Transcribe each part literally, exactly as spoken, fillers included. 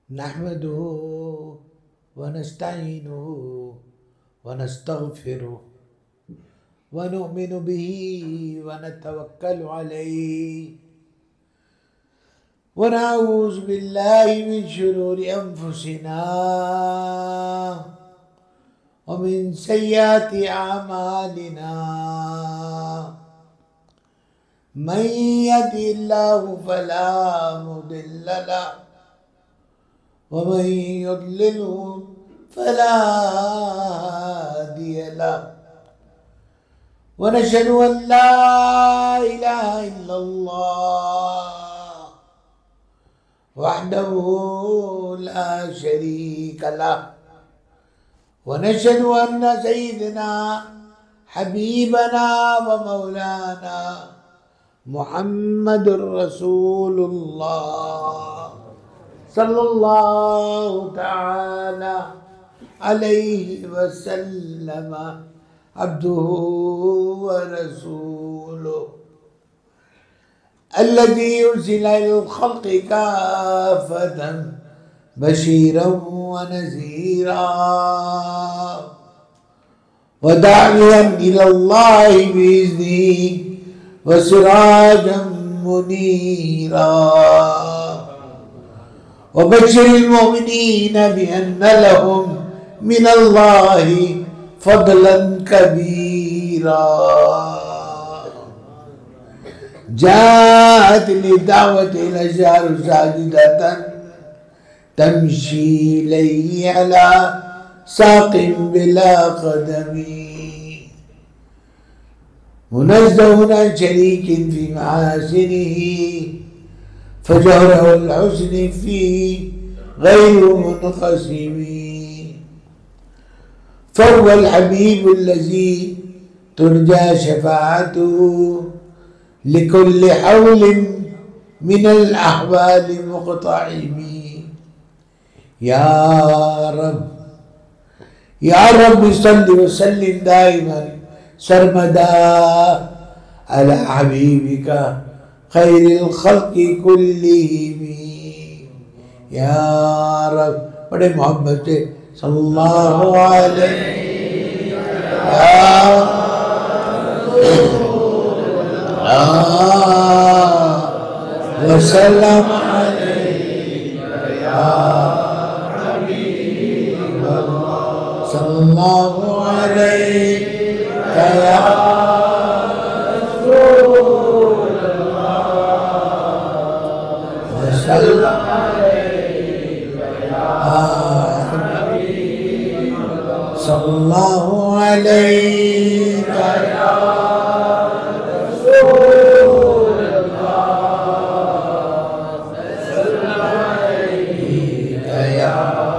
نحمده ونستعينه ونستغفره ونؤمن به ونتوكل عليه ونعوذ بالله من شرور أنفسنا ومن سيئات أعمالنا من يهده الله فلا مضل له ومن يضلله فلا هادي له ونشهد أن لا إله إلا الله وحده لا شريك له ونشهد أن سيدنا حبيبنا ومولانا محمد رسول الله صلى الله تعالى عليه وسلم عبده ورسوله الذي يرسل إلى الخلق كافة بشيرا ونذيرا وداعيا إلى الله بإذنه وسراجا منيرا وبشر المؤمنين بأن لهم من الله فضلا كبيرا جاءت للدعوة الأشجار ساجدة تمشي إليه على ساق بلا قدم منزه عن شريك في محاسنه فجهره الحسن فيه غير منقسم فهو الحبيب الذي ترجى شفاعته لكل حول من الأحوال مقتحم يا رب يا رب صل وسلم دائما سرمدا على حبيبك خير الخلق كلهم يا رب بڑے محبت سے صلی اللہ علیہ وسلم صلی اللہ علیہ صلی اللہ علیہ رسول اللہ یا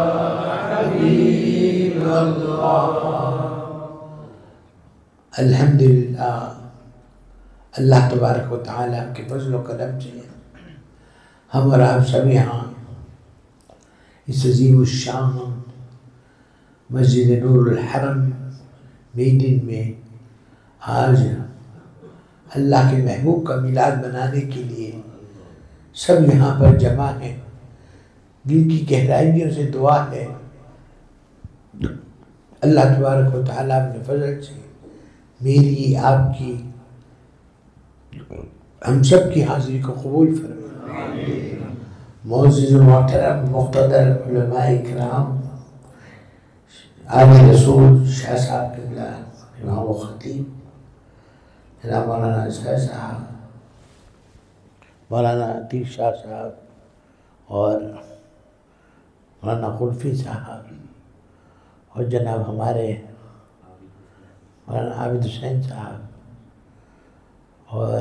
حبیب اللہ۔ الحمدللہ، اللہ تبارک و تعالیٰ کے فضل و کرم سے ہم اور آپ سب یہاں اس عظیم الشان مسجد نور الحرم میدان میں آج اللہ کے محبوب کا میلاد منانے کے لیے سب یہاں پر جمع ہیں۔ دل کی گہرائیوں سے دعا ہے اللہ تبارک و تعالیٰ اپنے فضل سے میری آپ کی ہم سب کی حاضری کو قبول فرمائے۔ معزز و محترم مقتدر علماء اکرام، آل رسول شاہ صاحب قبلہ امام و خطیب جناب مولانا اسحاق صاحب، مولانا عتیق شاہ صاحب اور مولانا قلفی صاحب اور جناب ہمارے مولانا عابد حسین صاحب اور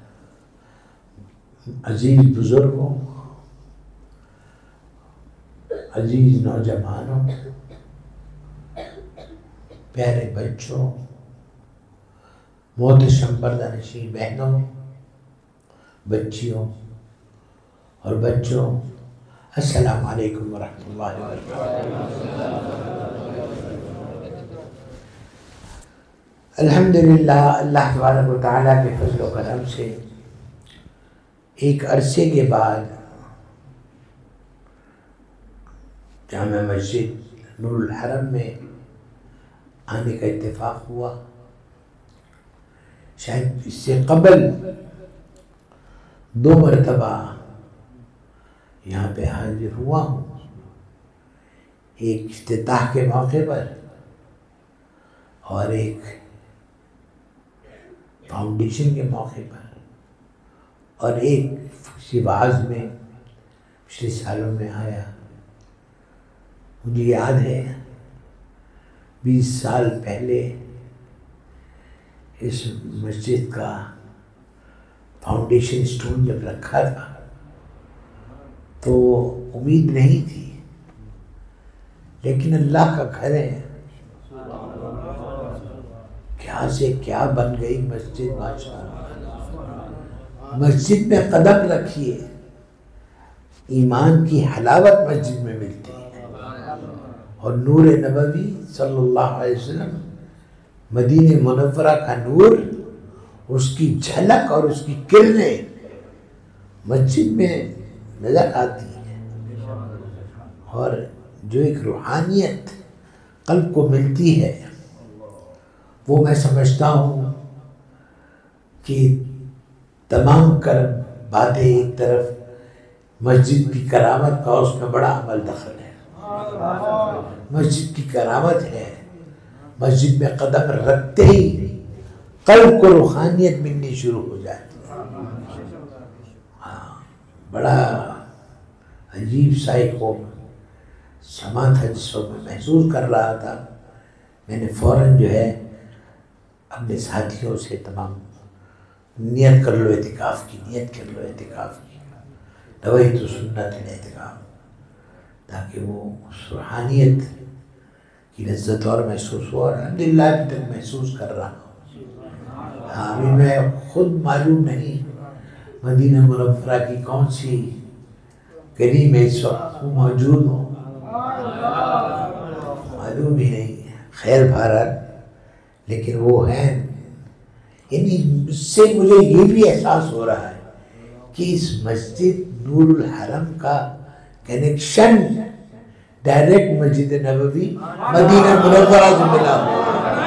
عزیز بزرگوں، عزیز نوجوانوں، پیارے بچوں، محتشم پردہ نشین بہنوں، بچیوں اور بچوں، السلام علیکم ورحمۃ اللہ وبرکاتہ۔ الحمدللہ، اللہ تبارک و تعالیٰ کے فضل و کرم سے ایک عرصے کے بعد جامع مسجد نور الحرم میں آنے کا اتفاق ہوا. شاید اس سے قبل دو مرتبہ یہاں پہ حاضر ہوا ہوں، ایک افتتاح کے موقع پر اور ایک فاؤنڈیشن کے موقع پر، اور ایک کسی وعظ میں پچھلے سالوں میں آیا. مجھے یاد ہے بیس سال پہلے اس مسجد کا فاؤنڈیشن سٹون جب رکھا تھا تو امید نہیں تھی، لیکن اللہ کا گھر ہے، کیا سے کیا بن گئی مسجد. ماشاءاللہ مسجد میں قدم رکھیے، ایمان کی حلاوت مسجد میں ملتی ہے، اور نور نبوی صلی اللہ علیہ وسلم، مدینہ منورہ کا نور، اس کی جھلک اور اس کی کرنیں مسجد میں نظر آتی ہیں. اور جو ایک روحانیت قلب کو ملتی ہے وہ میں سمجھتا ہوں کہ تمام کر باتیں ایک طرف، مسجد کی کرامت کا اس میں بڑا عمل دخل ہے. مسجد کی کرامت ہے، مسجد میں قدم رکھتے ہی قلب کو روحانیت ملنی شروع ہو جاتی ہے. ہاں بڑا عجیب سا ایک سما تھا جس وقت میں محسوس کر رہا تھا. میں نے فوراً جو ہے اپنے ساتھیوں سے تمام نیت کر لو اعتکاف کی، نیت کر لو اعتکاف کی، نویت سنت الاعتکاف، تاکہ وہ روحانیت کی لذت اور محسوس ہو. اور الحمدللہ ابھی تک محسوس کر رہا ہوں. ہاں ابھی میں خود معلوم نہیں مدینہ منورہ کی کون سی گلی میں اس وقت موجود ہوں، معلوم ہی نہیں. خیر بہرحال، لیکن وہ ہیں، یعنی اس سے مجھے یہ بھی احساس ہو رہا ہے کہ اس مسجد نور الحرم کا کنیکشن ڈائریکٹ مسجد نبوی مدینہ منورہ سے ملا ہوا.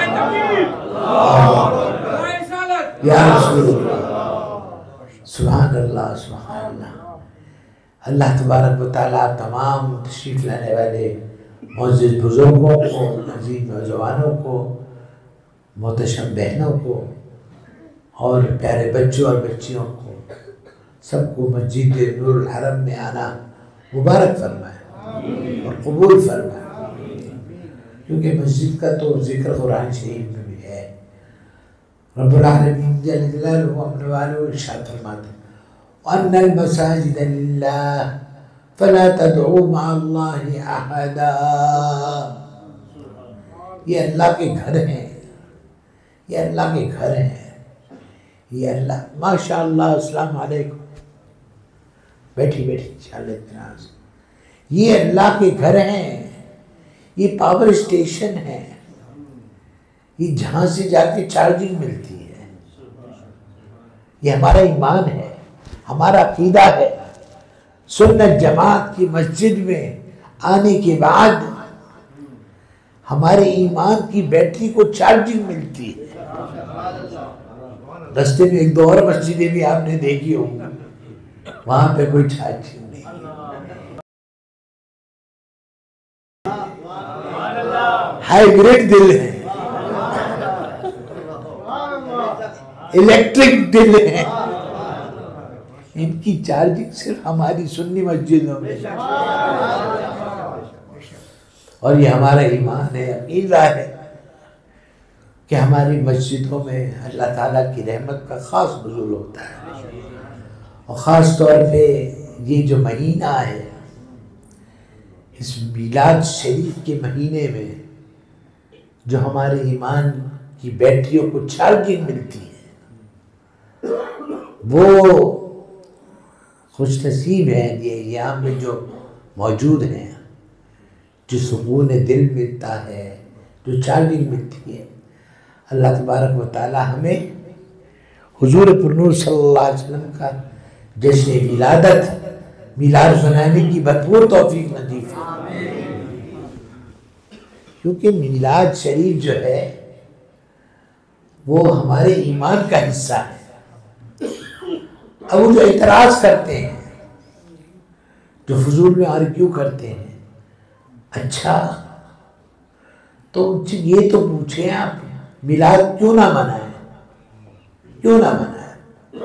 یا رسول اللہ، سبحان اللہ سبحان اللہ. اللہ تبارک و تعالیٰ تمام تشریف لانے والے معزز بزرگوں کو، عزیز نوجوانوں کو، محتشم بہنوں کو، اور پیارے بچوں اور بچیوں کو، سب کو مسجد نور الحرم میں آنا مبارک فرمائے اور قبول فرمائے. کیونکہ مسجد کا تو ذکر قرآن شریف میں بھی ہے. رب العالمین جل جلالہ اپنے والوں ارشاد فرماتے ہیں وَأَنَّ الْمَسَاجِدَ لِلَّهِ فَلَا تَدْعُوا مَعَ اللَّهِ أَحَدًا. یہ اللہ کے گھر ہیں، یہ اللہ کے گھر ہیں، یہ اللہ. ماشاءاللہ، السلام علیکم، بیٹھی بیٹھی انشاءاللہ اطمینان سے. یہ اللہ کے گھر ہیں، یہ پاور اسٹیشن ہے، یہ جہاں سے جا کے چارجنگ ملتی ہے. یہ ہمارا ایمان ہے، ہمارا عقیدہ ہے. سنت جماعت کی مسجد میں آنے کے بعد ہمارے ایمان کی بیٹری کو چارجنگ ملتی ہے. رستے میں ایک دو اور مسجدیں بھی آپ نے دیکھی ہوں، وہاں پہ کوئی چارجنگ نہیں. ہائیبریڈ دل ہے، الیکٹرک دل ہے. ان کی چارجنگ صرف ہماری سنی مسجدوں میں. اور یہ ہمارا ایمان ہے، عقیدہ ہے کہ ہماری مسجدوں میں اللہ تعالیٰ کی رحمت کا خاص نزول ہوتا ہے. اور خاص طور پہ یہ جو مہینہ ہے، اس میلاد شریف کے مہینے میں جو ہمارے ایمان کی بیٹریوں کو چارجنگ ملتی ہے، وہ خوش نصیب ہیں یہ ایام میں جو موجود ہیں، جو سکون دل ملتا ہے، جو چارجنگ ملتی ہے. اللہ تبارک و تعالی ہمیں حضور پرنور صلی اللہ علیہ وسلم کا جشن ولادت، میلاد منانے کی بھرپور توفیق نصیب فرمائے. کیونکہ میلاد شریف جو ہے وہ ہمارے ایمان کا حصہ ہے۔ اب وہ جو اعتراض کرتے ہیں، جو فضول میں آرگیو کرتے ہیں، اچھا تو یہ تو پوچھیں آپ میلاد کیوں نہ منائیں، کیوں نہ منائیں؟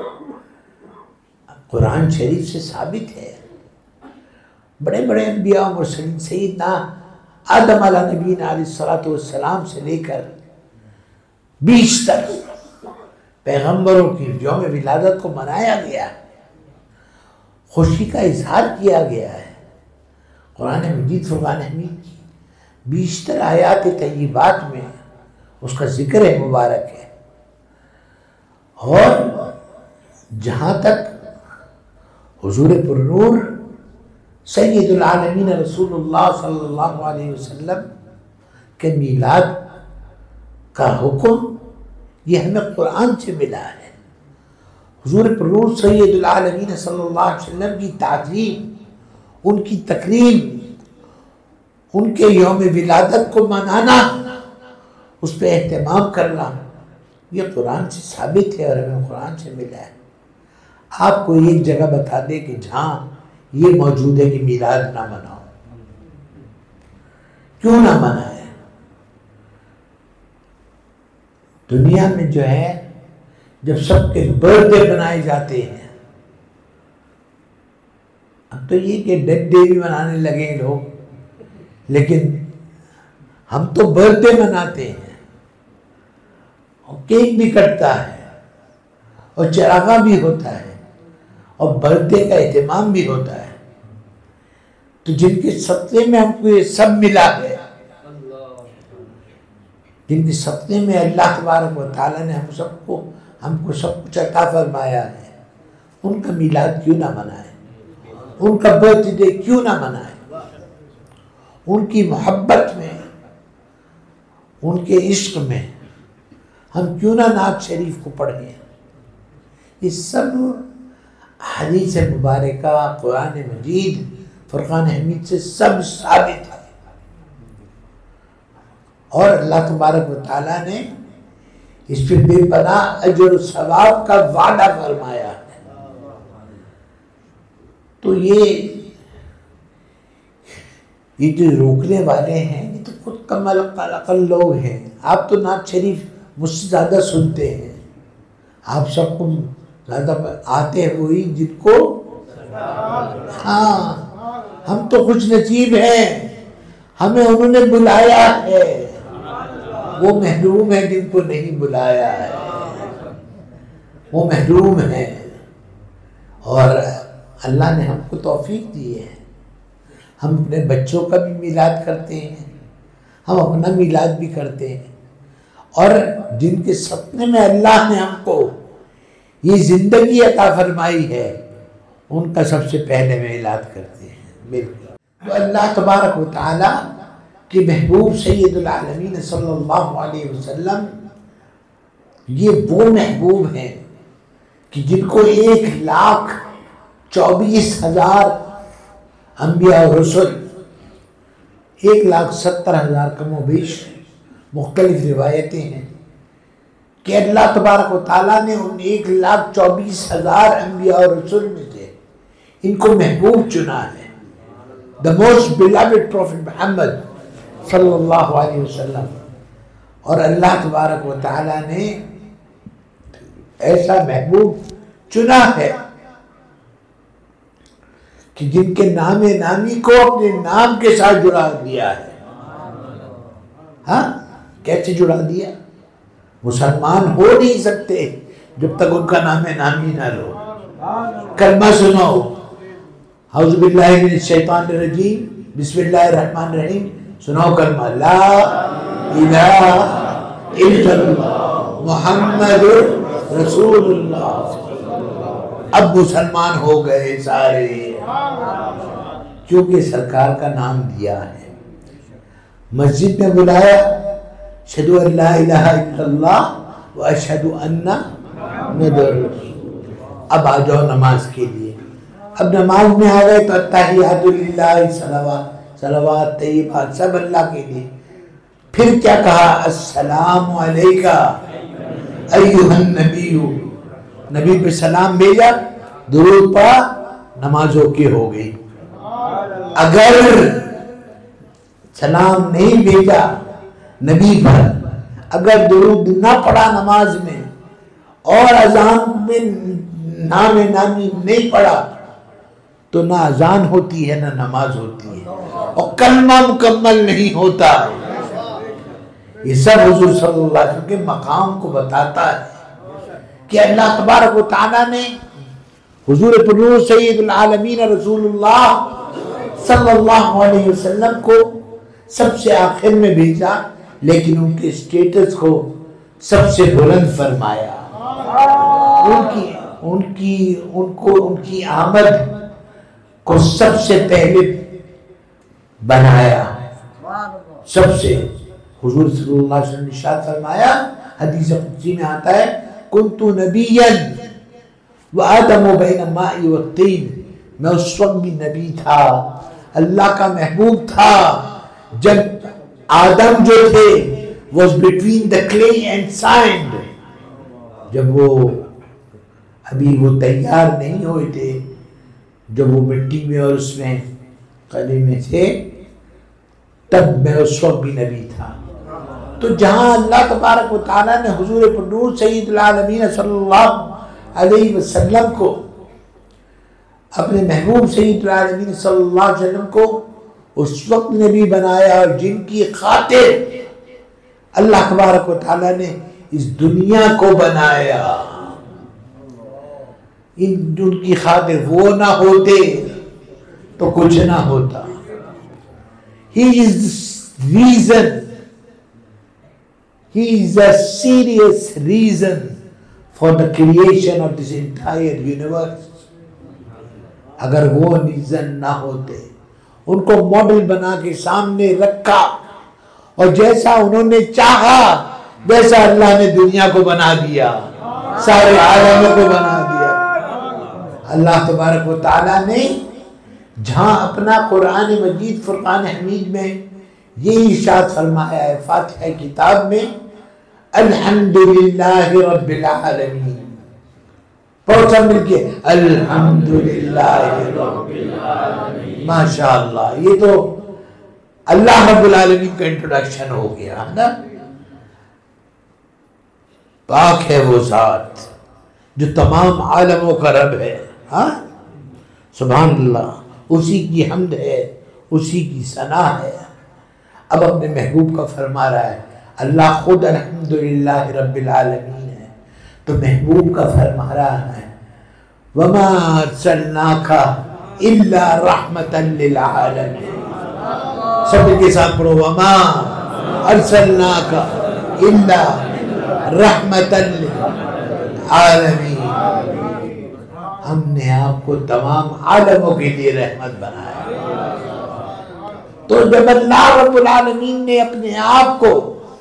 قرآن شریف سے ثابت ہے، بڑے بڑے انبیاء و مرسلین سیدنا آدم علیہ نبینا علیہ الصلوۃ والسلام سے لے کر بیشتر پیغمبروں کی یوم ولادت کو منایا گیا، خوشی کا اظہار کیا گیا ہے۔ قرآن مجید فرقان حمید کی بیشتر آیات طیبات میں اس کا ذکر ہے، مبارک ہے۔ اور جہاں تک حضور پرنور سید العالمین رسول اللہ صلی اللہ علیہ وسلم کے میلاد کا حکم، یہ ہمیں قرآن سے ملا ہے۔ حضور پرنور سید العالمین صلی اللہ علیہ وسلم کی تعظیم، ان کی تکریم، ان کے یوم ولادت کو منانا، اس پہ اہتمام کرنا، یہ قرآن سے ثابت ہے اور ہمیں قرآن سے ملا ہے۔ آپ کو ایک جگہ بتا دے کہ جہاں یہ موجود ہے کہ میلاد نہ مناؤ، کیوں نہ منائے؟ دنیا میں جو ہے جب سب کے برتھ ڈے منائے جاتے ہیں، اب تو یہ کہ ڈیتھ ڈے بھی منانے لگے لوگ، لیکن ہم تو برتھ ڈے مناتے ہیں، اور کیک بھی کٹتا ہے، اور چراغاں بھی ہوتا ہے، اور برتھ ڈے کا اہتمام بھی ہوتا ہے۔ تو جن کے صدقے میں ہم کو یہ سب ملا ہے، جن کے صدقے میں اللہ تبارک و تعالیٰ نے ہم سب کو ہم کو سب کچھ عطا فرمایا ہے، ان کا میلاد کیوں نہ منائے، ان کا برتھ ڈے کیوں نہ منائے؟ ان کی محبت میں، ان کے عشق میں ہم کیوں نہ نعت شریف کو پڑھیں؟ یہ سب حدیث مبارکہ، قرآن مجید، فرقان حمید سے سب ثابت ہے، اور اللہ تبارک و تعالیٰ نے اس پہ بے پناہ اجر و ثواب کا وعدہ فرمایا ہے۔ تو یہ یہ جو روکنے والے ہیں، یہ تو خود کم عقل لوگ ہیں۔ آپ تو نعت شریف مجھ سے زیادہ سنتے ہیں، آپ سب کو زیادہ آتے ہیں وہی جن کو، ہاں ہم تو خوش نصیب ہیں، ہمیں انہوں نے بلایا ہے، وہ محروم ہیں جن کو نہیں بلایا ہے، وہ محروم ہیں۔ اور اللہ نے ہم کو توفیق دی ہے، ہم اپنے بچوں کا بھی میلاد کرتے ہیں، ہم اپنا میلاد بھی کرتے ہیں، اور جن کے سپنے میں اللہ نے ہم کو یہ زندگی عطا فرمائی ہے، ان کا سب سے پہلے میلاد کرتے ہیں۔ بالکل تو اللہ تبارک و تعالیٰ کہ محبوب سید العالمین صلی اللہ علیہ وسلم یہ وہ محبوب ہیں کہ جن کو ایک لاکھ چوبیس ہزار انبیاء و رسل، ایک لاکھ ستر ہزار کم و بیش مختلف روایتیں ہیں کہ اللہ تبارک و تعالیٰ نے ان ایک لاکھ چوبیس ہزار انبیاء و رسل میں سے ان کو محبوب چنا ہے۔ The most beloved Prophet محمد صلی اللہ علیہ وسلم، اور اللہ تبارک و تعالیٰ نے ایسا محبوب چنا ہے کہ جن کے نام نامی کو اپنے نام کے ساتھ جڑا دیا ہے۔ ہاں کیسے جڑا دیا؟ مسلمان ہو نہیں سکتے جب تک ان کا نام نامی نہ لو۔ کلمہ سنو، اعوذ باللہ من الشیطان الرجیم، بسم اللہ الرحمن الرحیم، سنو کلمہ لا الہ الا اللہ محمد رسول اللہ۔ اب مسلمان ہو گئے سارے، کیونکہ سرکار کا نام دیا ہے۔ مسجد میں بلایا، اشہدو ان لا الہ الا اللہ و اشہدو ان محمد رسول۔ اب آ جاؤ نماز کے لیے۔ اب نماز میں آ گئے تو التحیات للہ، صلوات صلوات طیبات سب اللہ کے لیے۔ پھر کیا کہا؟ السلام علیکہ ایھا النبی، نبی پہ سلام بھیجا، درود پڑھا، نماز اوکے ہو گئی۔ اگر سلام نہیں بھیجا نبی پر، اگر درود نہ پڑھا نماز میں اور اذان میں نام نامی نہیں پڑھا تو نہ اذان ہوتی ہے نہ نماز ہوتی ہے اور کلمہ مکمل نہیں ہوتا۔ یہ سب حضور صلی اللہ علیہ وسلم کے مقام کو بتاتا ہے کہ اللہ تبارک و تعالیٰ نے حضور پر سید العالمین رسول اللہ صلی اللہ علیہ وسلم کو سب سے آخر میں بھیجا، لیکن ان کے اسٹیٹس کو سب سے بلند فرمایا، ان کی ان کی ان کو ان کی آمد کو سب سے پہلے بنایا۔ سب سے حضور صلی اللہ علیہ وسلم نے ارشاد فرمایا، حدیث قدسی میں آتا ہے، کنت نبیا وآدم بین الماء والطین، میں اس وقت بھی نبی تھا، اللہ کا محبوب تھا جب آدم جو تھے was between the clay and sand، جب وہ ابھی وہ تیار نہیں ہوئے تھے، جب وہ مٹی میں اور اس میں قلعے میں تھے، تب میں اس وقت بھی نبی تھا۔ تو جہاں اللہ تبارک و تعالیٰ نے حضور پر نور سید العالمین صلی اللہ علیہ وسلم کو، اپنے محبوب سید العالمین صلی اللہ علیہ وسلم کو اس وقت نبی بنایا، اور جن کی خاطر اللہ تبارک و تعالیٰ نے اس دنیا کو بنایا، ان کی خاطر وہ نہ ہوتے تو کچھ نہ ہوتا۔ He is the reason, he is a serious reason for the creation of this entire universe۔ اگر وہ ریزن نہ ہوتے، ان کو ماڈل بنا کے سامنے رکھا اور جیسا انہوں نے چاہا ویسا اللہ نے دنیا کو بنا دیا، سارے عالم کو بنا دیا۔ اللہ تبارک و تعالیٰ نے جہاں اپنا قرآن مجید فرقان حمید میں یہی ارشاد فرمایا ہے فاتحہ کتاب میں، الحمدللہ رب العالمین، پڑھو سب مل کے الحمدللہ رب العالمین۔ ماشاءاللہ، یہ تو اللہ رب العالمین کا انٹروڈکشن ہو گیا نا۔ پاک ہے وہ ذات جو تمام عالموں کا رب ہے، ہاں سبحان اللہ، اسی کی حمد ہے، اسی کی ثنا ہے۔ اب اپنے محبوب کا فرما رہا ہے، اللہ خود الحمدللہ رب العالمین ہے، تو محبوب کا فرما رہا ہے وَمَا أَرْسَلْنَاكَ إِلَّا رَحْمَةً لِلْعَالَمِينَ۔ سب کے ساتھ پڑھو، وَمَا أَرْسَلْنَاكَ إِلَّا رَحْمَةً لِلْعَالَمِينَ، ہم نے آپ کو تمام عالموں کے لیے رحمت بنایا۔ تو جب اللہ رب العالمین نے اپنے آپ کو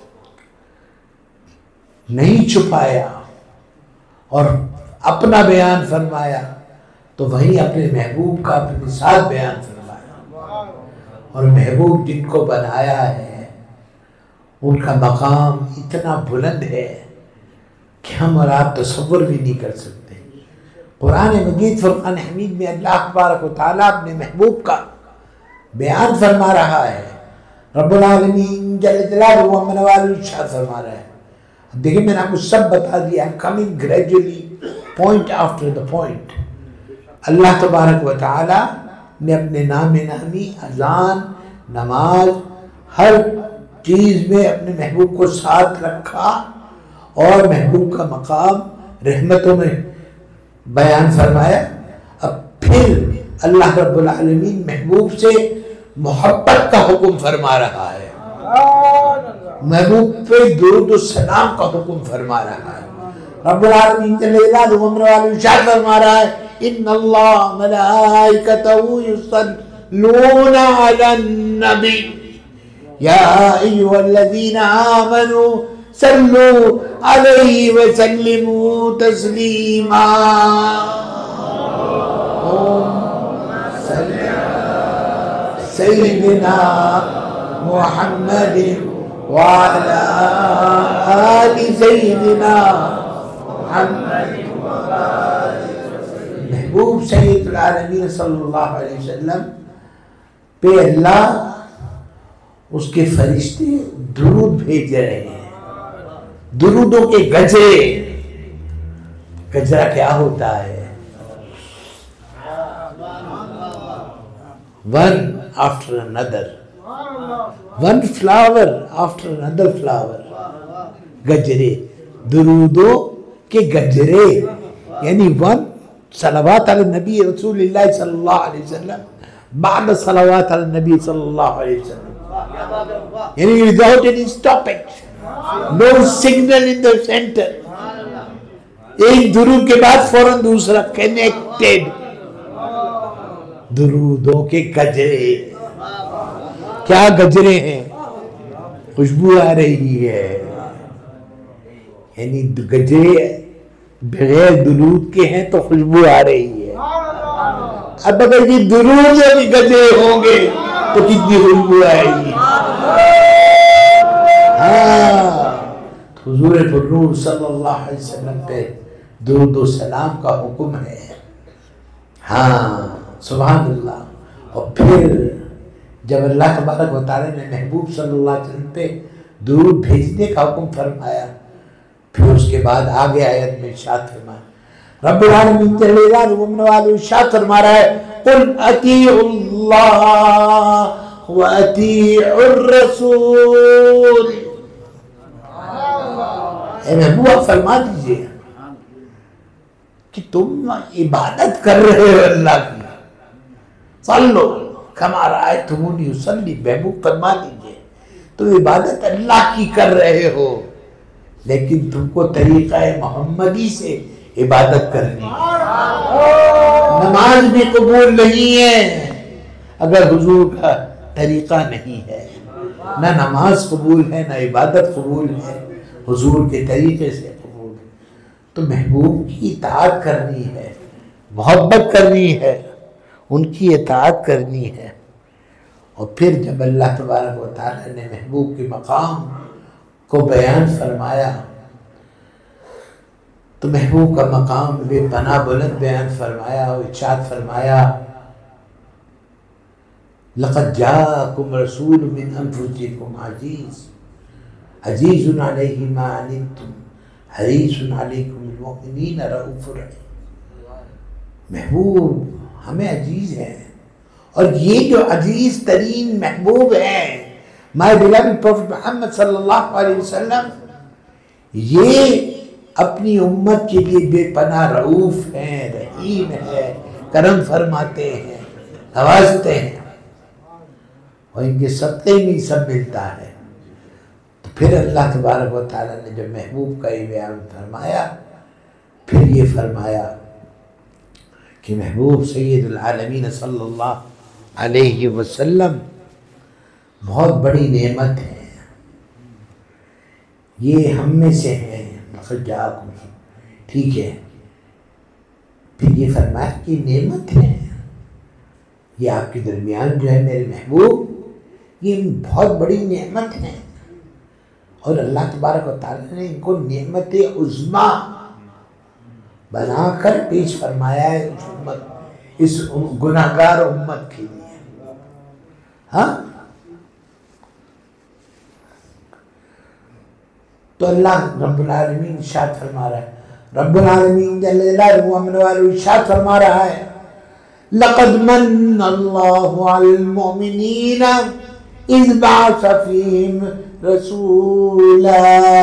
نہیں چھپایا اور اپنا بیان فرمایا، تو وہیں اپنے محبوب کا اپنے ساتھ بیان فرمایا۔ اور محبوب جن کو بنایا ہے ان کا مقام اتنا بلند ہے کہ ہم اور آپ تصور بھی نہیں کر سکتے۔ قرآن مجید فرقان حمید میں اللہ تبارک و تعالیٰ اپنے محبوب کا بیان فرما رہا ہے، رب العالمین جل جلالہ و من والہ ارشاد فرما رہا ہے۔ اب دیکھیں میں نے آپ کو سب بتا دیا، I'm coming gradually point after the point۔ اللہ تبارک و تعالیٰ نے اپنے نام نامی، اذان، نماز، ہر چیز میں اپنے محبوب کو ساتھ رکھا اور محبوب کا مقام رحمتوں میں بیان فرمایا۔ اب پھر اللہ رب العالمین محبوب سے محبت کا حکم فرما رہا ہے، محبوب پہ درود و سلام کا حکم فرما رہا ہے۔ رب العالمین جل جلالہ و عمر والے ارشاد فرما رہا ہے، ان اللہ ملائکتہ یصلون علی النبی یا ایھا الذین آمنوا صلوا علیہ وسلموا تسلیما۔ سیدنا محمد وعلى آل سیدنا محمد محبوب سید العالمین صلی اللہ علیہ وسلم پہ اللہ اس کے فرشتے درود بھیج رہے ہیں، درودوں کے گجرے۔ گجرا کیا ہوتا ہے؟ One after another، one flower after another flower, گجرے، درودوں کے گجرے، یعنی ون صلوات علی النبی رسول اللہ صلی اللہ علیہ وسلم بعد صلوات علی النبی صلی اللہ علیہ وسلم، یعنی without any stoppage، no signal in the center، ایک درود کے بعد فوراً دوسرا، کنیکٹڈ، درودوں کے گجرے۔ کیا گجرے ہیں؟ خوشبو آ رہی ہے، یعنی گجرے بغیر درود کے ہیں تو خوشبو آ رہی ہے۔ اب اگر یہ درود کے گجرے ہوں گے تو کتنی خوشبو آئے گی۔ ہاں، حضور پرنور صلی اللہ علیہ وسلم پہ درود و سلام کا حکم ہے۔ ہاں سبحان اللہ۔ اور پھر جب اللہ تبارک و تعالی نے محبوب صلی اللہ علیہ وسلم پہ درود بھیجنے کا حکم فرمایا، پھر اس کے بعد آگے آیت میں ارشاد فرمایا، رب العالمین جل جلالہ ومن والہ ارشاد فرما رہا ہے، قل اطیعوا اللہ واطیعوا الرسول۔ اے محبوب فرما دیجئے کہ تم عبادت کر رہے ہو اللہ کی، صلو کما رأیتمونی اصلی، محبوب فرما دیجئے تم عبادت اللہ کی کر رہے ہو، لیکن تم کو طریقہ محمدی سے عبادت کرنی ہے۔ نماز بھی قبول نہیں ہے اگر حضور کا طریقہ نہیں ہے، نہ نماز قبول ہے نہ عبادت قبول ہے حضور کے طریقے سے قبول ہے۔ تو محبوب کی اطاعت کرنی ہے، محبت کرنی ہے، ان کی اطاعت کرنی ہے۔ اور پھر جب اللہ تبارک و تعالی نے محبوب کے مقام کو بیان فرمایا تو محبوب کا مقام بے پناہ بلند بیان فرمایا اور ارشاد فرمایا، لقد جاءکم رسول من انفسکم عزیز عزیز علیہ ما عنتم حریص علیکم بالمؤمنین رؤوف رحیم۔ محبوب ہمیں عزیز ہیں، اور یہ جو عزیز ترین محبوب ہیں my beloved Prophet Muhammad صلی اللہ علیہ وسلم، یہ اپنی امت کے لیے بے پناہ رؤوف ہیں، رحیم ہے، کرم فرماتے ہیں، نوازتے ہیں، اور ان کے صدقے میں سب ملتا ہے۔ تو پھر اللہ تبارک و تعالیٰ نے جب محبوب کا یہ بیان فرمایا، پھر یہ فرمایا کہ محبوب سید العالمین صلی اللہ علیہ وسلم بہت بڑی نعمت ہے، یہ ہم میں سے ہیں، ٹھیک ہے۔ پھر یہ فرمایا کہ نعمت ہے، یہ آپ کے درمیان جو ہے میرے محبوب، یہ بہت بڑی نعمت ہے، اور اللہ تبارک و تعالیٰ نے ان کو نعمت عظمیٰ بنا کر پیش فرمایا ہے اس امت، اس گناہگار امت کے لیے۔ ہاں، تو اللہ رب العالمین ارشاد فرما رہا ہے، رب العالمین جل جلالہ ومن والہ ارشاد فرما رہا ہے، لقد من اللہ علی المؤمنین اذ بعث فیہم رسولا۔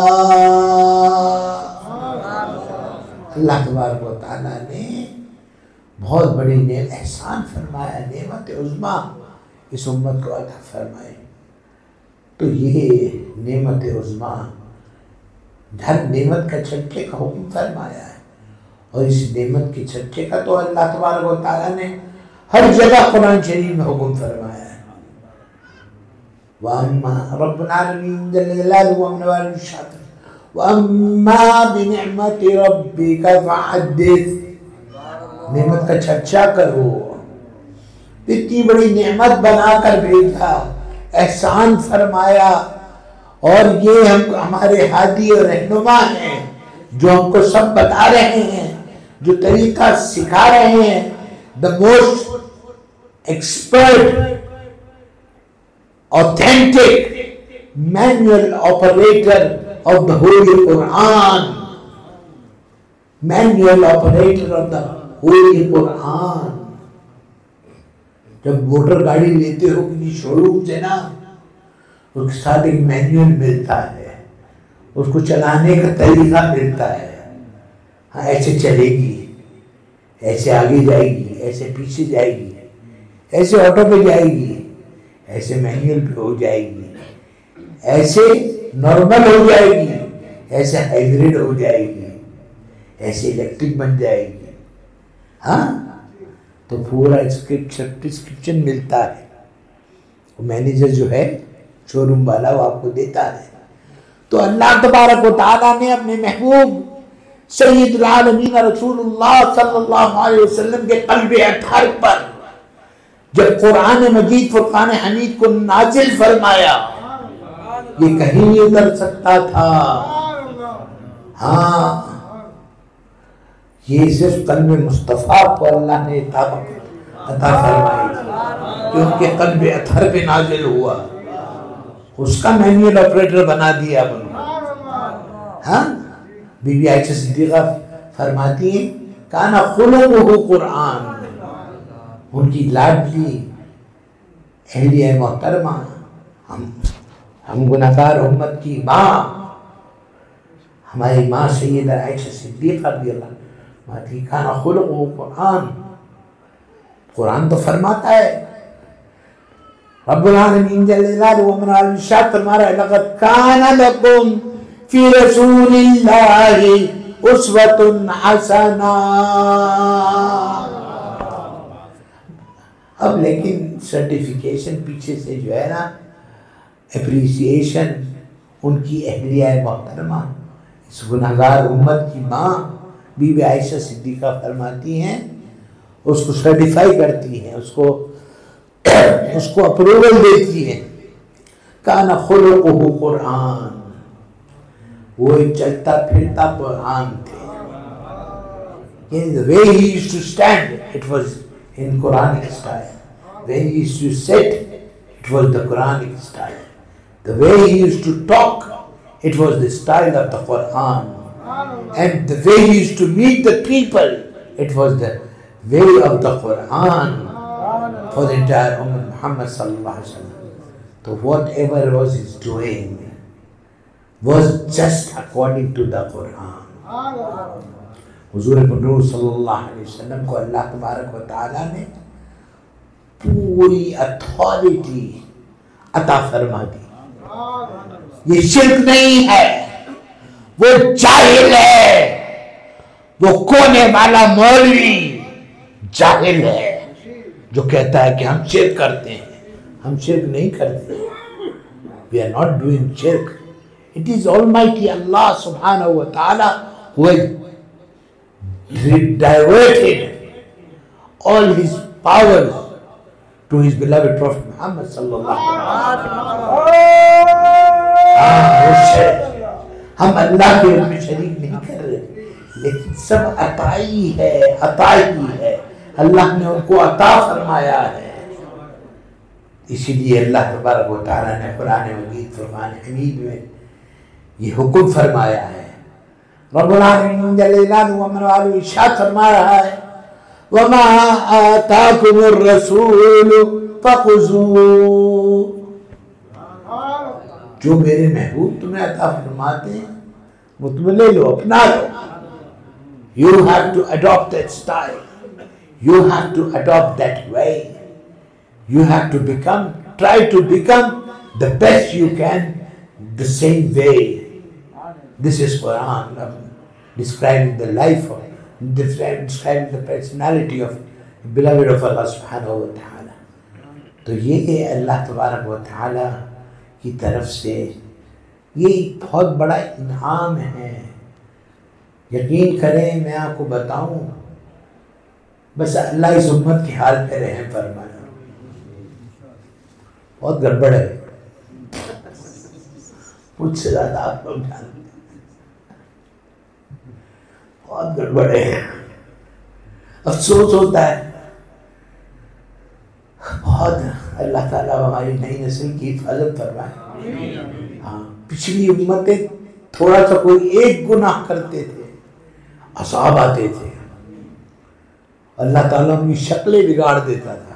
اللہ تبارک و تعالیٰ نے بہت بڑی نعمت احسان فرمایا، نعمت عظمیٰ اس امت کو عطا فرمائے۔ تو یہ نعمت عظمیٰ، ہر نعمت کا چرچے کا حکم فرمایا ہے، اور اس نعمت کے چرچے کا تو اللہ تبارک و تعالیٰ نے ہر جگہ قرآن شریف میں حکم فرمایا ہے۔ وَأَمَّا رَبُّ الْعَالَمِينَ جَلَّ جَلَالُهُ وَمِنْ وَالِهِ الشَّاطِرِ وَأَمَّا بِنِعْمَةِ رَبِّكَ فَحَدِّثْ، نعمت کا چرچا کرو، اتنی بڑی نعمت بنا کر بھیجا، احسان فرمایا، اور یہ ہم ہمارے ہادی اور رہنما ہیں جو ہم کو سب بتا رہے ہیں، جو طریقہ سکھا رہے ہیں. the most expert, authentic manual operator of the Holy Quran. Manual operator of the Holy Quran. جب موٹر گاڑی لیتے ہو کسی شو روم سے نا، اس کے ساتھ ایک مینیول ملتا ہے، اس کو چلانے کا طریقہ ملتا ہے. ہاں ایسے چلے گی، ایسے آگے جائے گی، ایسے پیچھے جائے گی، ایسے آٹو پہ جائے گی، ایسے مینیول پہ ہو جائے گی، ایسے نارمل ہو جائے گی، ایسے ہائیبریڈ ہو جائے گی، ایسے الیکٹرک بن جائے گی. ہاں تو پورا ڈسکرپشن ملتا ہے. مینیجر جو ہے شو روم والا وہ آپ کو دیتا ہے. تو اللہ تبارک و تعالیٰ نے اپنے محبوب سید العالمین رسول اللہ صلی اللہ علیہ وسلم کے قلب اطہر پر جب قرآن مجید فرقان حمید کو نازل فرمایا، یہ کہیں نہیں اتر سکتا تھا. ہاں یہ صرف قلب مصطفیٰ کو اللہ نے عطا فرمائی کہ ان کے قلب اطہر پہ نازل ہوا، اس کا مینیول آپریٹر بنا دیا بنو. ہاں بی بی عائشہ صدیقہ فرماتی ہیں کانا خلقہ قرآن، ان کی لاڈلی اہلیہ محترمہ، ہم ہم گناہگار امت کی ماں، ہماری ماں سیدہ عائشہ صدیقہ رضی اللہ عنہا، کانا خلقہ قرآن. قرآن تو فرماتا ہے، رب العالمین جل جلالہ و من الشاط فرما رہا ہے لقد کان لکم فی رسول اللہ اسوۃ حسنہ. اب لیکن سرٹیفیکیشن پیچھے سے جو ہے نا، اپریسیشن ان کی اہلیہ محترمہ، اس گناہگار امت کی ماں بی بی عائشہ صدیقہ فرماتی ہیں، اس کو سرٹیفائی کرتی ہیں، اس کو اس کو اپروول دیتی ہیں. کان خلقہ قرآن، وہ ایک چلتا پھرتا قرآن تھے. The way he used to stand, it was in Quranic style. When he used to sit, it was the Quranic style. The way he used to talk, it was the style of the Quran. And the way he used to meet the people, it was the way of the Quran for the entire Ummah Muhammad sallallahu alaihi wasallam. So whatever was he doing was just according to the Quran. حضور نور صلی اللہ علیہ وسلم کو اللہ تبارک و تعالیٰ نے پوری اتھارٹی عطا فرما دی. یہ شرک نہیں ہے، وہ جاہل ہے، وہ کونے والا مولوی جاہل ہے جو کہتا ہے کہ ہم شرک کرتے ہیں. ہم شرک نہیں کرتے. We are not doing shirk. It is Almighty Allah subhanahu wa ta'ala who has diverted all his powers to his beloved Prophet Muhammad sallallahu alaihi wasallam. ہم اللہ کے علم میں شریک نہیں کر رہے، لیکن سب عطائی ہے، عطائی ہے، اللہ نے ان کو عطا فرمایا ہے. اسی لیے اللہ تبارک و تعالیٰ نے قرآن مجید فرقان حمید میں یہ حکم فرمایا ہے. رب العالمین جل جلالہ و من والہ ارشاد فرما رہا ہے وما آتاکم الرسول فخذوہ، جو میرے محبوب تمہیں عطا فرماتے ہیں وہ تم لے لو، اپنا لو. You have to adopt that style. You have to adopt that way. You have to become, try to become the best you can the same way. This is Quran, um, describing the life of, describing the personality of beloved of Allah subhanahu wa ta'ala. تو یہ اللہ تبارک و تعالی کی طرف سے یہ ایک بہت بڑا انعام ہے. یقین کریں میں آپ کو بتاؤں، بس اللہ اس امت کی حال پہ رحم فرمائے. بہت گڑبڑ ہے، مجھ سے زیادہ آپ لوگ جانتے ہیں، بہت گڑبڑے ہیں. افسوس ہوتا ہے بہت. اللہ تعالیٰ ہماری نئی نسل کی حفاظت فرمائے. ہاں پچھلی امتیں تھوڑا سا کوئی ایک گناہ کرتے تھے عذاب آتے تھے، اللہ تعالیٰ ان کی شکلیں بگاڑ دیتا تھا.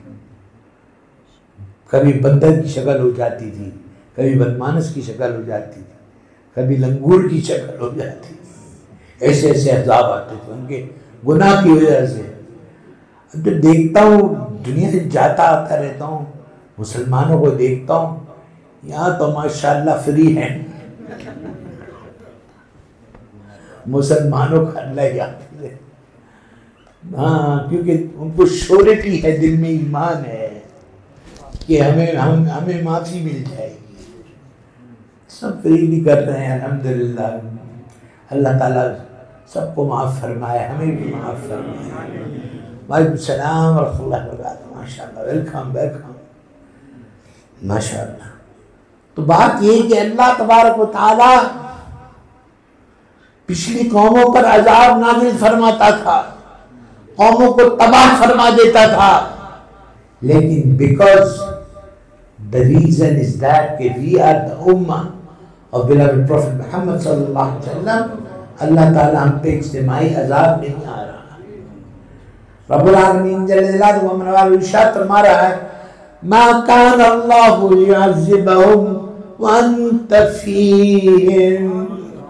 کبھی بندر کی شکل ہو جاتی تھی، کبھی بدمانس کی شکل ہو جاتی تھی، کبھی لنگور کی شکل ہو جاتی تھی. ایسے ایسے عذاب آتے تھے ان کے گناہ کی وجہ سے. اب جب دیکھتا ہوں دنیا سے جاتا آتا رہتا ہوں، مسلمانوں کو دیکھتا ہوں، یہاں تو ماشاءاللہ فری ہے. مسلمانوں کا اللہ یاد ہے. ہاں کیونکہ ان کو شورٹی ہے، دل میں ایمان ہے کہ ہمیں ہم ہمیں معافی مل جائے گی. سب فری بھی کر رہے ہیں الحمدللہ. اللہ تعالیٰ سب کو معاف فرمائے، ہمیں بھی معاف فرمائے. وعلیکم السلام ورحمۃ اللہ وبرکاتہ. ماشاء اللہ، ویلکم ویلکم. ماشاء اللہ. تو بات یہ کہ اللہ تبارک و تعالیٰ پچھلی قوموں پر عذاب نازل فرماتا تھا، قوموں کو تباہ فرما دیتا تھا، لیکن because the reason is that کہ we are the ummah of beloved Prophet Muhammad صلی اللہ علیہ وسلم، اللہ تعالیٰ ہم پہ اجتماعی عذاب نہیں آ رہا. رب العالمین جل جلالہ و منوال ارشاد فرما رہا ہے ما کان اللہ لیعذبہم وانت فیہم.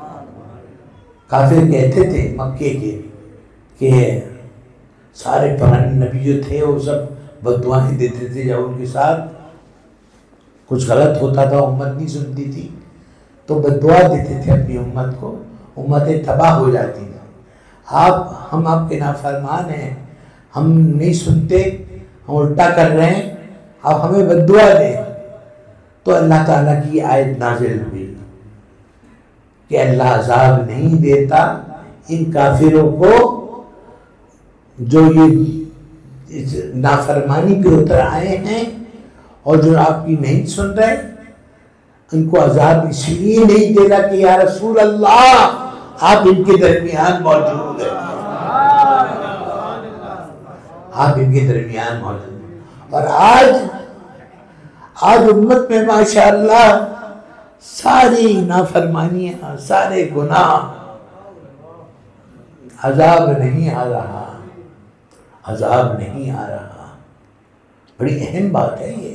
کافر کہتے تھے مکے کے کہ سارے پرانے نبی جو تھے وہ سب بددعائیں دیتے تھے، جب ان کے ساتھ کچھ غلط ہوتا تھا امت نہیں سنتی تھی تو بددعا دیتے تھے اپنی امت کو، امتیں تباہ ہو جاتی تھیں. آپ ہم آپ کے نافرمان ہیں، ہم نہیں سنتے، ہم الٹا کر رہے ہیں، آپ ہمیں بددعا دیں. تو اللہ تعالیٰ کی آیت نازل ہوئی کہ اللہ عذاب نہیں دیتا ان کافروں کو جو یہ نافرمانی پہ اتر آئے ہیں اور جو آپ کی نہیں سن رہے. ان کو عذاب اس لیے نہیں دے رہا کہ یا رسول اللہ آپ ان کے درمیان موجود ہیں، آپ ان کے درمیان موجود ہیں. اور آج آج امت میں ماشاءاللہ ساری نافرمانیاں، سارے گناہ، عذاب نہیں آ رہا، عذاب نہیں آ رہا. بڑی اہم بات ہے یہ،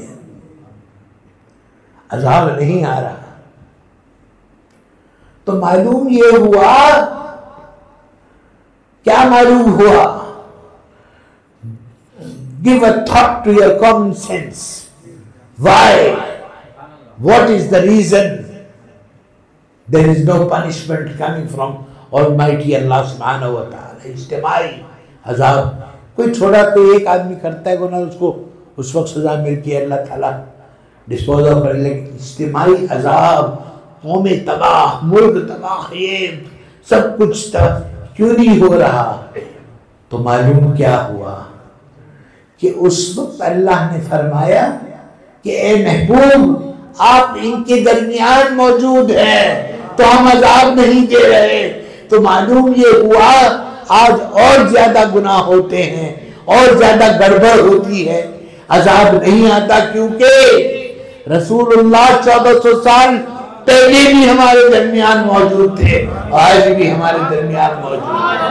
عذاب نہیں آ رہا. تو معلوم یہ ہوا، کیا معلوم ہوا؟ Give a thought to your common sense. Why? What is the reason there is no punishment coming from Almighty Allah subhanahu wa ta'ala? اجتماعی عذاب. کوئی چھوڑا کوئی ایک آدمی کرتا ہے گناہ، اس کو اس وقت سزا ملتی ہے، اللہ تعالیٰ ڈسپوز آف کر. لیکن اجتماعی عذاب، قوم تباہ، ملک تباہ، یہ سب کچھ تب کیوں نہیں ہو رہا؟ تو معلوم کیا ہوا کہ اس وقت اللہ نے فرمایا کہ اے محبوب آپ ان کے درمیان موجود ہیں تو ہم عذاب نہیں دے رہے. تو معلوم یہ ہوا آج اور زیادہ گناہ ہوتے ہیں، اور زیادہ گڑبڑ ہوتی ہے، عذاب نہیں آتا. کیونکہ رسول اللہ چودہ سو سال پہلے بھی ہمارے درمیان موجود تھے، آج بھی ہمارے درمیان موجود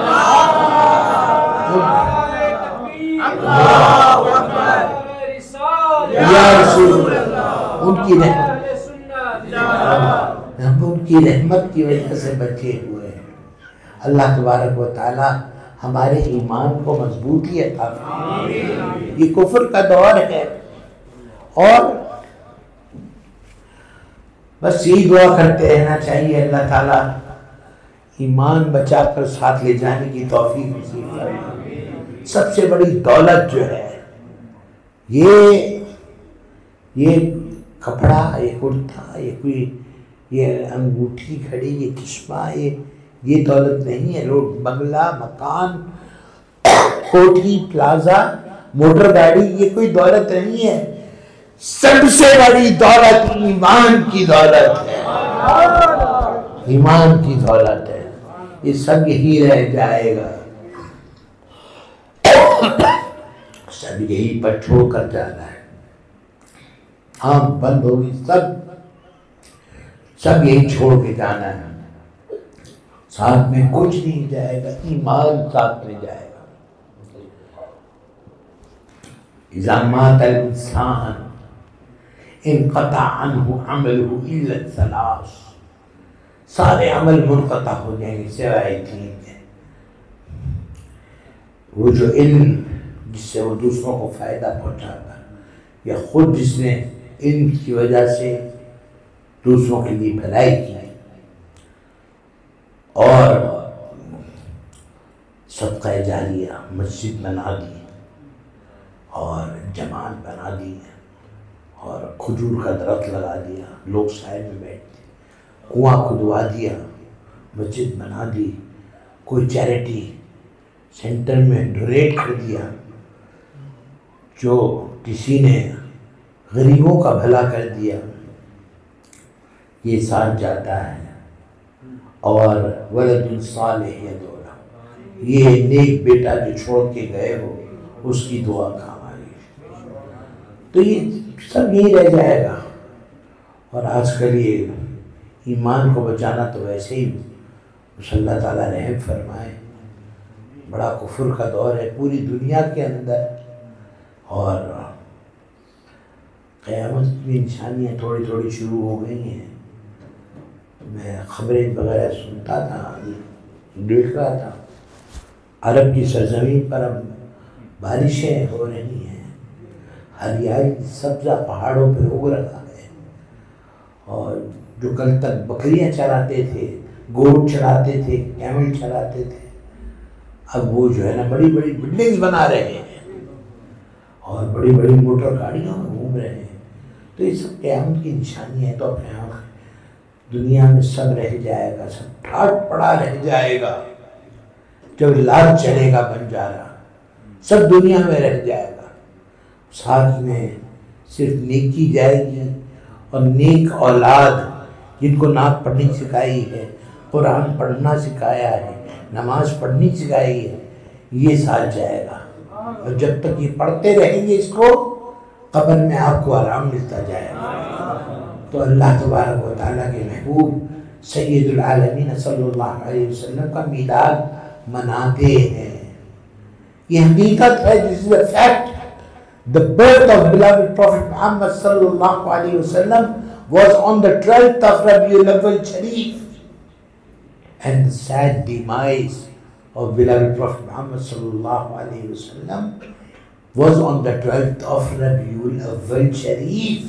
یا رسول اللہ. ان کی رحمت ہم ان کی رحمت کی وجہ سے بچے ہوئے ہیں. اللہ تبارک و تعالی ہمارے ایمان کو مضبوطی عطا فرمائے. یہ کفر کا دور ہے، اور بس یہی دعا کرتے رہنا چاہیے اللہ تعالیٰ ایمان بچا کر ساتھ لے جانے کی توفیق نصیب فرمائے. سب سے بڑی دولت جو ہے یہ یہ کپڑا، یہ کرتا، یہ کوئی یہ انگوٹھی گھڑی، یہ چشمہ، یہ یہ دولت نہیں ہے. روڈ، بنگلہ، مکان، کوٹھی، پلازا، موٹر گاڑی، یہ کوئی دولت نہیں ہے. سب سے بڑی دولت ایمان کی دولت ہے. ایمان کی دولت ہے، یہ سب یہی رہ جائے گا، سب یہی پر چھوڑ کر جانا ہے، آنکھ بند ہوگی، سب سب یہی چھوڑ کے جانا ہے، ساتھ میں کچھ نہیں جائے گا، ایمان ساتھ میں جائے گا۔ اذا مات الانسان انقطع عنہ عملہ الا الثلاث، سارے عمل منقطع ہو جائیں گے سوائے تین کے، وہ جو علم جس سے وہ دوسروں کو فائدہ پہنچاتا ہے، یا خود جس نے علم کی وجہ سے دوسروں کے لیے بھلائی کی، اور صدقہ جاریہ، مسجد بنا دی اور جماعت بنا دی اور کھجور کا درخت لگا دیا، لوگ سائے میں بیٹھتے، کنواں کھدوا دیا، مسجد بنا دی، کوئی چیریٹی سینٹر میں ڈونیٹ کر دیا، جو کسی نے غریبوں کا بھلا کر دیا، یہ ساتھ جاتا ہے۔ اور ولد صالح یدعو لہ، یہ نیک بیٹا جو چھوڑ کے گئے ہو اس کی دعا کام آئے گی، تو یہ سب یہی رہ جائے گا۔ اور آج کل یہ ایمان کو بچانا تو ویسے ہی اللہ تعالیٰ رحم فرمائے، بڑا کفر کا دور ہے پوری دنیا کے اندر، اور قیامت کی نشانیاں تھوڑی تھوڑی شروع ہو گئی ہیں۔ میں خبریں وغیرہ سنتا تھا، دیکھ رہا تھا، عرب کی سرزمین پر اب بارشیں ہو رہی ہیں، ہریالی سبزہ پہاڑوں پہ اگ رہا ہے، اور جو کل تک بکریاں چراتے تھے، گوٹ چراتے تھے، کیمل چراتے تھے، اب وہ جو ہے نا بڑی بڑی بلڈنگز بنا رہے ہیں اور بڑی بڑی موٹر گاڑیوں میں گھوم رہے ہیں۔ تو یہ سب قیامت کی نشانی ہے، تو اپنے آپ دنیا میں سب رہ جائے گا، سب ٹھاٹ پڑا رہ جائے گا، جب لال چلے گا بنجارا، سب دنیا میں رہ جائے گا، ساتھ میں صرف نیکی جائے گی، اور نیک اولاد جن کو نعت پڑھنی سکھائی ہے، قرآن پڑھنا سکھایا ہے، نماز پڑھنی سکھائی ہے، یہ ساتھ جائے گا، اور جب تک یہ پڑھتے رہیں گے اس کو، قبر میں آپ کو آرام ملتا جائے گا۔ تو اللہ تبارک و تعالیٰ کے محبوب سید العالمین صلی اللہ علیہ وسلم کا میلاد مناتے ہیں، یہ حقیقت ہے، this is a fact. The birth of beloved Prophet Muhammad صلی اللہ علیہ وسلم was on the twelfth of Rabiul Awwal Sharif, and the sad demise of beloved Prophet Muhammad صلی اللہ علیہ وسلم was on the twelfth of Rabiul Awwal Sharif.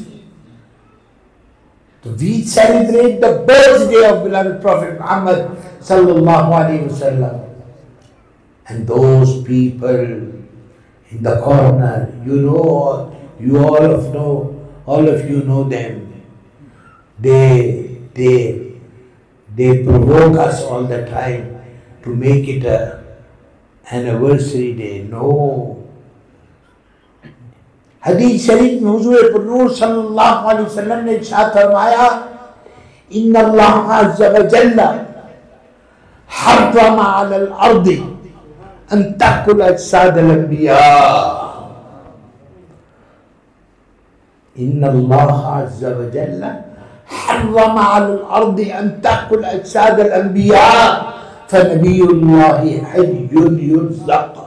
So we celebrate the birthday of beloved Prophet Muhammad sallallahu alaihi wasallam, and those people in the corner, you know, you all of know, all of you know them. They, they, they provoke us all the time to make it a anniversary day. No. حدیث شریف میں حضور پرنور صلی اللہ علیہ وسلم نے ارشاد فرمایا، ان اللہ عز وجل حرم علی الارض ان تأکل اجساد الانبیاء، ان اللہ عز وجل حرم علی الارض ان تأکل اجساد الانبیاء فنبی اللہ حی یرزق۔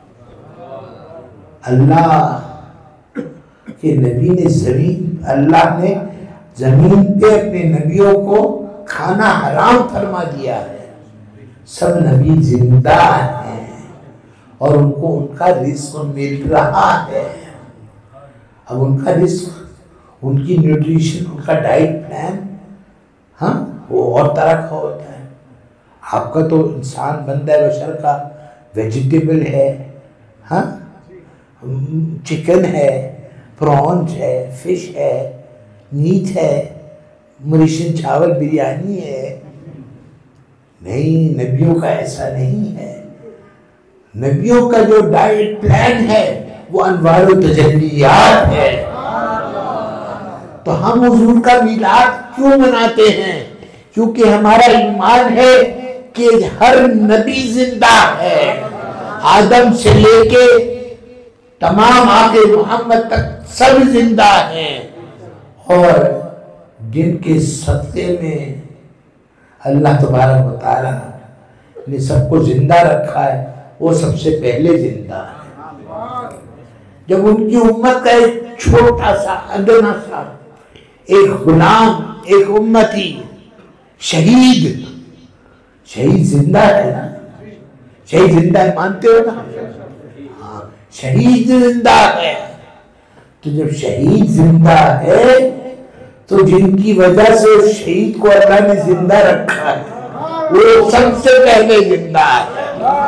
اللہ کہ نبی نے زمین، اللہ نے زمین پہ اپنے نبیوں کو کھانا حرام فرما دیا ہے، سب نبی زندہ ہیں اور ان کو ان کا رزق مل رہا ہے۔ اب ان کا رزق، ان کی نیوٹریشن، ان کا ڈائٹ پلان ہاں وہ اور طرح کا ہوتا ہے۔ آپ کا تو انسان بندہ بشر کا ویجیٹیبل ہے، ہاں چکن ہے، پرونز ہے، فش ہے، میٹ ہے، مریشن چاول بریانی ہے۔ نہیں، نبیوں کا ایسا نہیں ہے۔ نبیوں کا جو ڈائٹ پلان ہے وہ انوار و تجلیات ہے۔ تو ہم حضور کا میلاد کیوں مناتے ہیں؟ کیونکہ ہمارا ایمان ہے کہ ہر نبی زندہ ہے، آدم سے لے کے تمام آقا محمد تک سب زندہ ہیں، اور جن کے صدقے میں اللہ تبارک و تعالیٰ نے سب کو زندہ رکھا ہے وہ سب سے پہلے زندہ ہے۔ جب ان کی امت کا ایک چھوٹا سا ادنا سا ایک غلام، ایک امتی شہید شہید زندہ ہے نا، شہید زندہ ہے، مانتے ہو نا؟ ہاں، شہید زندہ ہے، تو جب شہید زندہ ہے تو جن کی وجہ سے اس شہید کو اللہ نے زندہ رکھا ہے وہ سب سے پہلے زندہ ہے۔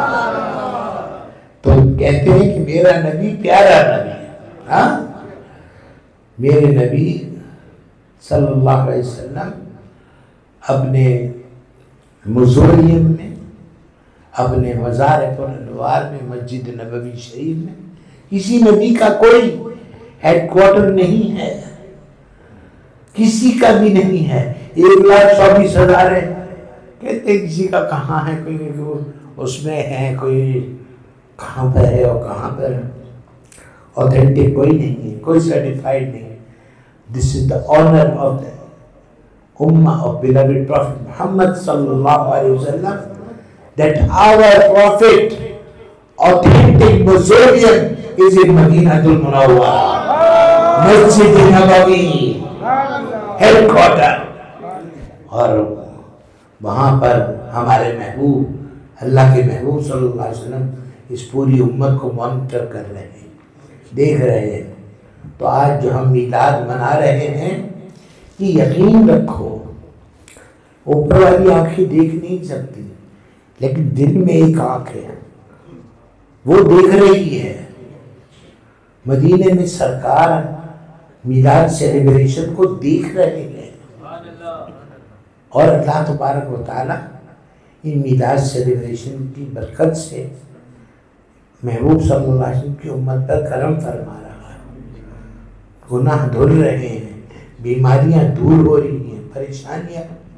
تو کہتے ہیں کہ میرا نبی پیارا نبی ہے، ہاں میرے نبی صلی اللہ علیہ وسلم اپنے موزولیم میں، اپنے مزار پرانوار میں، مسجد نبوی شریف میں، کسی نبی کا کوئی ہیڈ کوارٹر نہیں ہے، کسی کا بھی نہیں ہے۔ ایک لاکھ چوبیس ہزار ہے، کہتے ہیں کسی کا کہاں ہے، کوئی اس میں ہے، کوئی کہاں پر ہے اور کہاں پر اوتھینٹک کوئی نہیں ہے، کوئی سرٹیفائیڈ نہیں ہے۔ This is the honor of the Ummah of beloved Prophet Muhammad sallallahu alaihi wasallam, that our Prophet authentic mausoleum is in Madinatul Munawwara, Masjid Nabawi, headquarter. اور وہاں پر ہمارے محبوب، اللہ کے محبوب صلی اللہ علیہ وسلم اس پوری امت کو مانیٹر کر رہے ہیں، دیکھ رہے ہیں۔ تو آج جو ہم میلاد منا رہے ہیں کہ یقین رکھو اوپر والی آنکھیں دیکھ نہیں سکتی، لیکن دل میں ایک آنکھ ہے، وہ دیکھ رہی ہے۔ مدینے میں سرکار میلاد سیلیبریشن کو دیکھ رہے ہیں، اور اللہ تبارک و تعالیٰ ان میلاد سیلیبریشن کی برکت سے محبوب صلی اللہ علیہ وسلم کی امت پر کرم فرما رہا ہے، گناہ دھل رہے ہیں، بیماریاں دور ہو رہی ہیں، پریشانیاں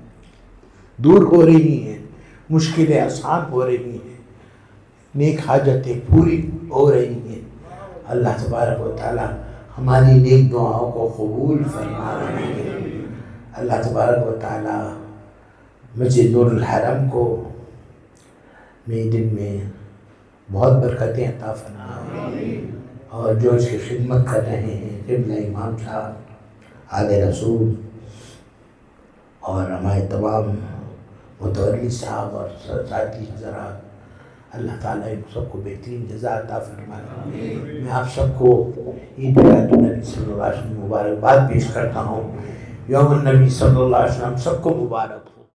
دور ہو رہی ہیں، مشکلیں آسان ہو رہی ہیں، نیک حاجتیں پوری ہو رہی ہیں۔ اللہ تبارک و تعالیٰ ہماری نیک دعاؤں کو قبول فرما رہے ہیں۔ اللہ تبارک و تعالیٰ مسجد نور الحرم کو میں دن میں بہت برکتیں عطا فرمائے، اور جو اس کی خدمت کر رہے ہیں قبلہ امام صاحب، آل رسول، اور ہمارے تمام متولی صاحب اور ساتھی حضرات، اللہ تعالیٰ ان سب کو بہترین جزا عطا فرمائے۔ میں آپ سب کو عید میلاد النبی صلی اللہ علیہ وسلم مبارکباد پیش کرتا ہوں۔ یوم النبی صلی اللہ علیہ وسلم سب کو مبارک۔